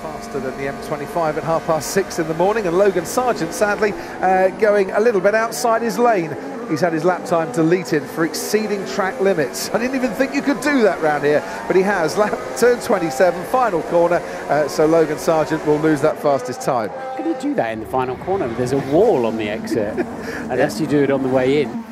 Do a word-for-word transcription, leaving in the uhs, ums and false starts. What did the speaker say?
faster than the M twenty-five at half past six in the morning, and Logan Sargent, sadly, uh, going a little bit outside his lane. He's had his lap time deleted for exceeding track limits. I didn't even think you could do that round here, but he has. Lap turn twenty-seven, final corner, uh, so Logan Sargent will lose that fastest time. How can you do that in the final corner? There's a wall on the exit, unless you do it on the way in.